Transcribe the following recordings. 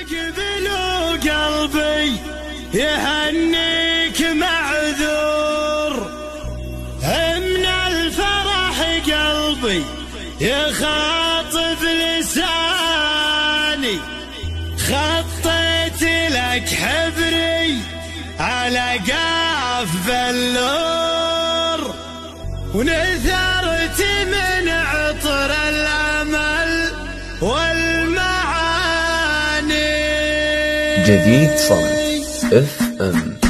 قبل وقلبي يهنيك معذور، من الفرح قلبي يخاطب لساني، خطيت لك حبري على قاف بلور، ونثرت من عطر الأمل والمعاني. جديد صوت FM.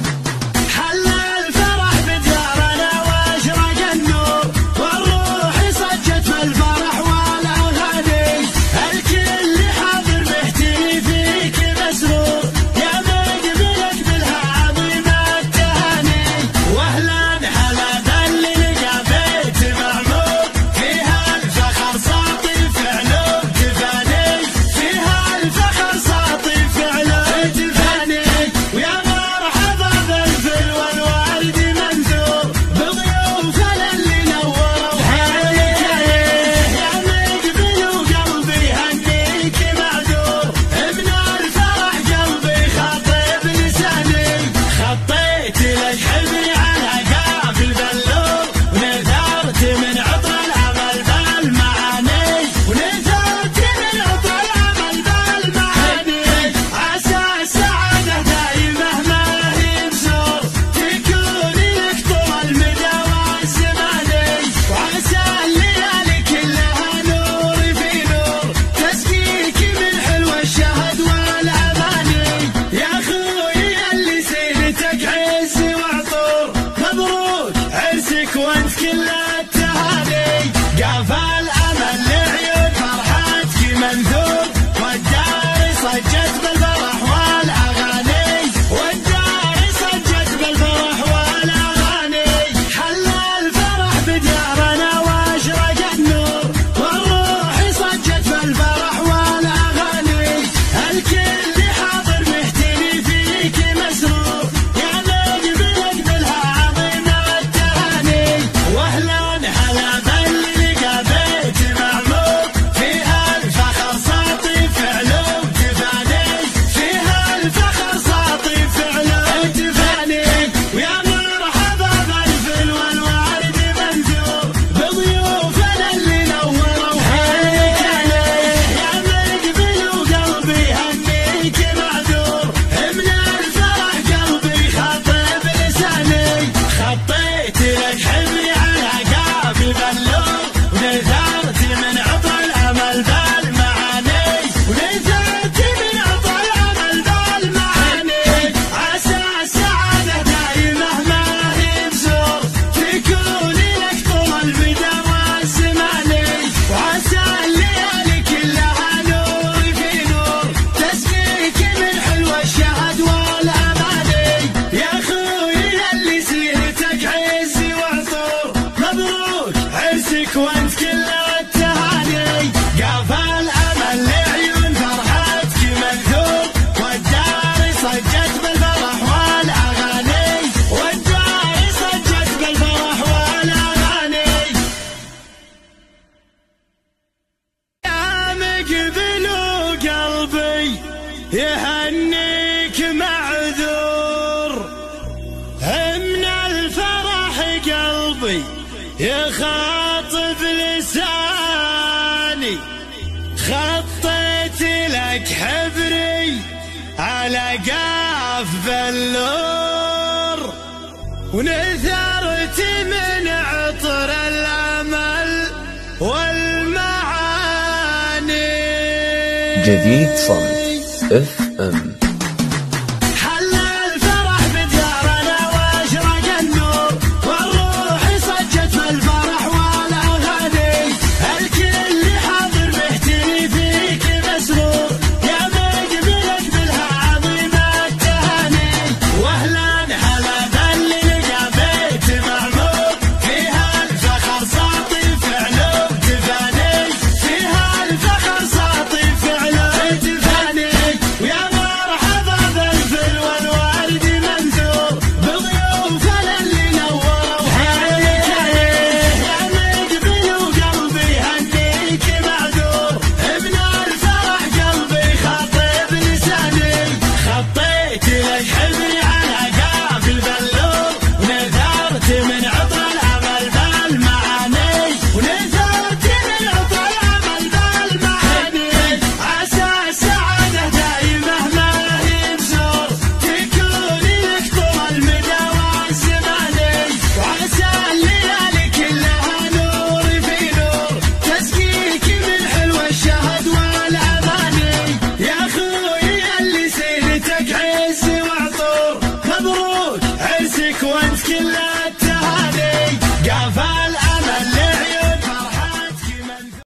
وانت كل التهاني، قافى الامل لعيون فرحتك منثور، والدار صجت بالفرح والاغاني، والدار صجت بالفرح والاغاني. حل الفرح بديارنا واشرق النور، والروح صجت بالفرح والاغاني، الكل حاضر مهتني فيك مسرور، يا مقبلك بالها عظيم التهاني. واهلا هلا باللي لقى بيت معمور، فيها الفخر ساطي فعلوم تفاني، فيها الفخر ساطي فعلوم تفاني. ويا مرحبا بالفل والورد منثور، بضيوفنا اللي نوروا هنيك عليه، يا مقبل وقلبي هنيك معذور، من الفرح قلبي خاطب لساني، خطيت لك حبري على قاف بلور، ونثرت من عطر الامل بالمعاني، ونثرت من عطر الامل بالمعاني. عسى السعاده دايمه ما هي بزور، تكون لك طول المدى والزماني، وعسى الليالي كلها نور في نور، تسقيك من حلوى الشهد والاماني. يا اخوي اللي سيرتك عز وعطور، مبروك عرسك وانت كل التهاني، قافى الامل لعيون فرحتك منثور، والدار صجت بالفرح والاغاني، والدار صجت بالفرح والاغاني. يا مقبل وقلبي يهنيك معذور، من الفرح قلبي يخاطب لساني، خطيت لك حبري على قاف بلور، ونثرت من عطر الامل والمعاني. جديد صوت FM.